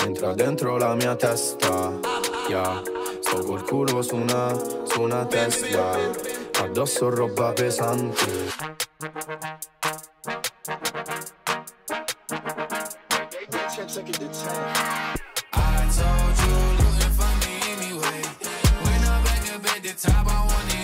entra dentro la mia testa. Yeah, sto col culo su una Tesla, addosso roba pesante. I told you looking for me anyway. When I'm back up at the top, I want it